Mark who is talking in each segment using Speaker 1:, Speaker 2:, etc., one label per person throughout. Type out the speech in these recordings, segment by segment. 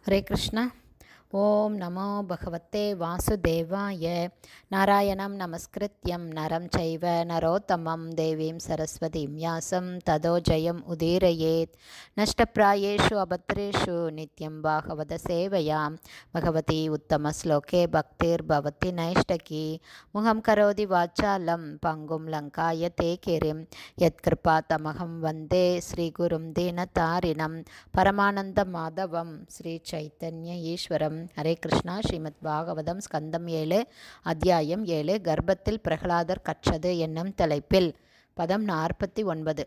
Speaker 1: हरे कृष्ण। ओम नमो भगवते वासुदेवाय। नारायणं नमस्कृत्यं नरं चैव नरोत्तमं देवीं सरस्वतीं व्यासं ततो जयम् उदीरयेत्। नष्टप्रायेषु अभद्रेषु नित्यं भागवत सेवयां भगवती उत्तमश्लोके भक्तिर्भवति नैष्टकी। मुहं करोति वाचालं पङ्गुं लङ्कायते गिरिं यत्कृपातमहं वन्दे श्रीगुरुं दीनतारिणं परमानन्दमाधवं श्रीचैतन्य ईश्वरं। हरे कृष्णा. ஸ்ரீமத் பாகவதம் ஸ்கந்தம் 7 அத்தியாயம் 7 கர்ப்பத்தில் பிரகலாதர் கற்றது என்னும் தலைப்பில் பதம் 49.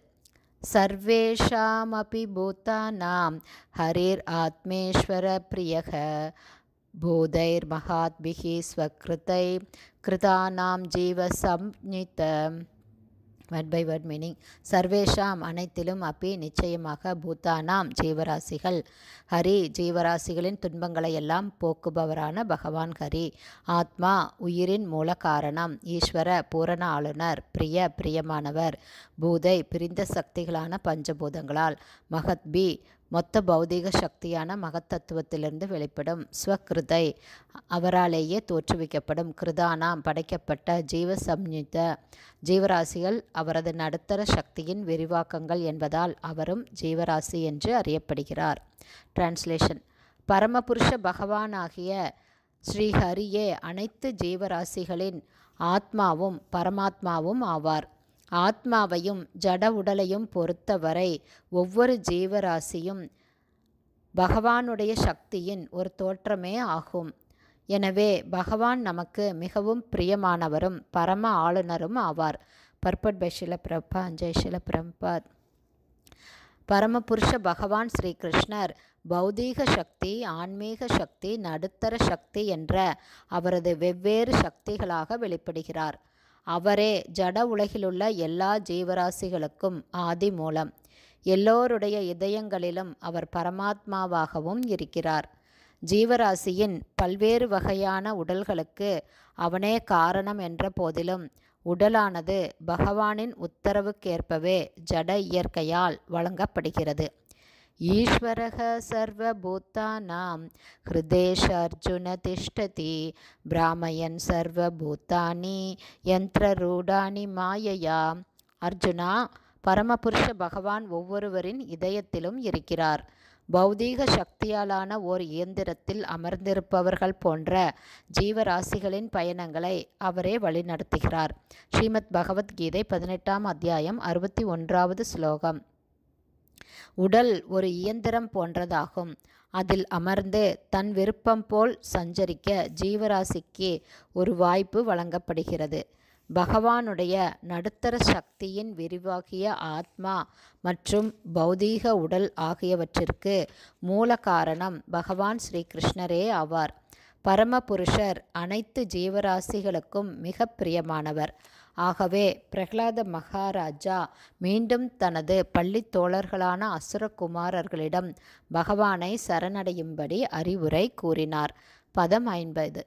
Speaker 1: சர்வேஷாமபி பூதானாம் ஹரிர் ஆத்மேஸ்வர பிரியக பூதைர் மகாத்பிஹி ஸ்வக்ருதை கிருதானாம் ஜீவ சம்நித. Word by word meaning. சர்வேஷாம் அனைத்திலும், அப்பி நிச்சயமாக, பூத்தானாம் ஜீவராசிகள், ஹரி ஜீவராசிகளின் துன்பங்களை எல்லாம் போக்குபவரான பகவான் ஹரி, ஆத்மா உயிரின் மூல காரணம், ஈஸ்வர பூரண ஆளுநர், பிரியமானவர், பூதை பிரிந்த சக்திகளான பஞ்சபூதங்களால், மகத்பி மொத்த பௌதீக சக்தியான மகத்தத்துவத்திலிருந்து வெளிப்படும், ஸ்வக்ருதை அவராலேயே தோற்றுவிக்கப்படும், கிருதானாம் படைக்கப்பட்ட, ஜீவ சம்யுத ஜீவராசிகள் அவரது நடுத்தர சக்தியின் விரிவாக்கங்கள் என்பதால் அவரும் ஜீவராசி என்று அறியப்படுகிறார். டிரான்ஸ்லேஷன். பரமபுருஷ பகவானாகிய ஸ்ரீஹரியே அனைத்து ஜீவராசிகளின் ஆத்மாவும் பரமாத்மாவும் ஆவார். ஆத்மாவையும் ஜட உடலையும் பொறுத்தவரை ஒவ்வொரு ஜீவராசியும் பகவானுடைய சக்தியின் ஒரு தோற்றமே ஆகும். எனவே பகவான் நமக்கு மிகவும் பிரியமானவரும் பரம ஆளுநரும் ஆவார். Purport by Srila Prabhupada. ஜெய் ஸ்ரீல பிரபுபாத். பரமபுருஷ பகவான் ஸ்ரீ கிருஷ்ணர் பௌதீக சக்தி, ஆன்மீக சக்தி, நடுத்தர சக்தி என்ற அவரது வெவ்வேறு சக்திகளாக வெளிப்படுகிறார். அவரே ஜட உலகிலுள்ள எல்லா ஜீவராசிகளுக்கும் ஆதி மூலம். எல்லோருடைய இதயங்களிலும் அவர் பரமாத்மாவாகவும் இருக்கிறார். ஜீவராசியின் பல்வேறு வகையான உடல்களுக்கு அவனே காரணம் என்ற போதிலும் உடலானது பகவானின் உத்தரவுக்கேற்பவே ஜட இயற்கையால் வழங்கப்படுகிறது. ஈஸ்வரக சர்வபூதானாம் ஹிருதேஷ அர்ஜுன திஷ்டதி பிராமயன் சர்வபூதானி யந்திரரூடானி மாயையா. அர்ஜுனா, பரமபுருஷ பகவான் ஒவ்வொருவரின் இதயத்திலும் இருக்கிறார். பௌதீக சக்தியாலான ஓர் இயந்திரத்தில் அமர்ந்திருப்பவர்கள் போன்ற ஜீவராசிகளின் பயணங்களை அவரே வழிநடத்துகிறார். ஸ்ரீமத் பகவத்கீதை 18ஆம் அத்தியாயம் 61வது ஸ்லோகம். உடல் ஒரு இயந்திரம் போன்றதாகும். அதில் அமர்ந்து தன் விருப்பம் போல் சஞ்சரிக்க ஜீவராசிக்கு ஒரு வாய்ப்பு வழங்கப்படுகிறது. பகவானுடைய நடுத்தர சக்தியின் விரிவாகிய ஆத்மா மற்றும் பௌதீக உடல் ஆகியவற்றிற்கு மூல காரணம் பகவான் ஸ்ரீ கிருஷ்ணரே ஆவார். பரமபுருஷர் அனைத்து ஜீவராசிகளுக்கும் மிக பிரியமானவர். ஆகவே பிரகலாத மகாராஜா மீண்டும் தனது பள்ளி தோழர்களான அசுரகுமாரர்களிடம் பகவானை சரணடையும்படி அறிவுரை கூறினார். பதம் 50.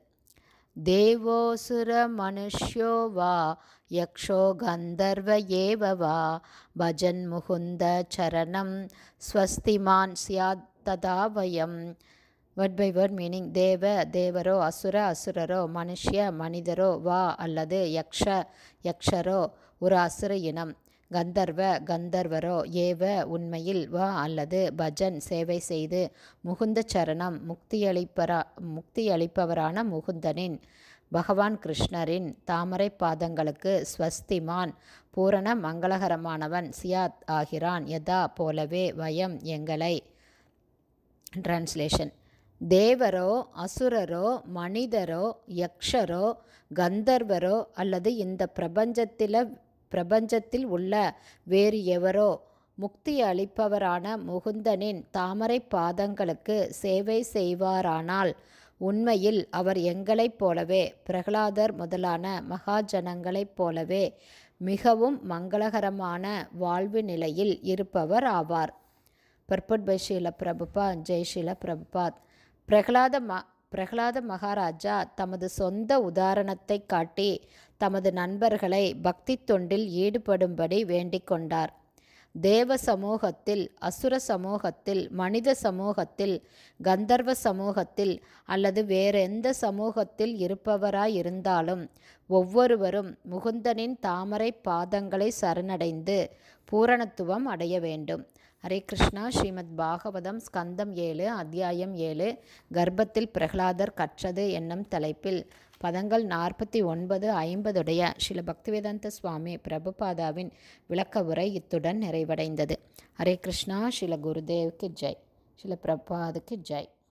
Speaker 1: தேவோசுர மனுஷ்யோ வா யக்ஷோ கந்தர்வ ஏவ வா பஜன் முகுந்த சரணம் ஸ்வஸ்திமான் ஸ்யாத் ததா வயம். Word by word meaning. தேவரோ, அசுரரோ, மனிதரோ, வா அல்லது யக்ஷரோ ஒரு அசுர இனம், கந்தர்வரோ, ஏவ உண்மையில், வா அல்லது பஜன் சேவை செய்து, முகுந்த சரணம் முக்தியளிப்பவரான முகுந்தனின் பகவான் கிருஷ்ணரின் தாமரை பாதங்களுக்கு ஸ்வஸ்திமான் பூரண மங்களகரமானவன் சியாத் ஆகிறான், யதா போலவே, வயம் எங்களை. டிரான்ஸ்லேஷன். தேவரோ, அசுரரோ, மனிதரோ, யக்ஷரோ, கந்தர்வரோ அல்லது இந்த பிரபஞ்சத்தில் உள்ள வேறு எவரோ முக்தி அளிப்பவரான முகுந்தனின் தாமரை பாதங்களுக்கு சேவை செய்வாரானால் உண்மையில் அவர் எங்களைப் போலவே, பிரகலாதர் முதலான மகாஜனங்களைப் போலவே மிகவும் மங்களகரமான வாழ்வு நிலையில் இருப்பவர் ஆவார். Purport by Srila Prabhupada. ஜெய் ஸ்ரீல பிரபுபாத். பிரகலாத மகாராஜா தமது சொந்த உதாரணத்தை காட்டி தமது நண்பர்களை பக்தி தொண்டில் ஈடுபடும்படி வேண்டிக் கொண்டார். தேவ சமூகத்தில், அசுர சமூகத்தில், மனித சமூகத்தில், கந்தர்வ சமூகத்தில் அல்லது வேறெந்த சமூகத்தில் இருப்பவராயிருந்தாலும் ஒவ்வொருவரும் முகுந்தனின் தாமரை பாதங்களை சரணடைந்து பூரணத்துவம் அடைய வேண்டும். ஹரே கிருஷ்ணா. ஸ்ரீமத் பாகவதம் ஸ்கந்தம் 7 அத்தியாயம் 7 கர்ப்பத்தில் பிரகலாதர் கற்றது என்னும் தலைப்பில் பதங்கள் 49, 50 ஸ்ரீல பக்திவேதாந்த சுவாமி பிரபுபாதாவின் விளக்க உரை இத்துடன் நிறைவடைந்தது. ஹரே கிருஷ்ணா. ஸ்ரீல குருதேவுக்கு ஜெய். ஸ்ரீல பிரபுபாதுக்கு ஜெய்.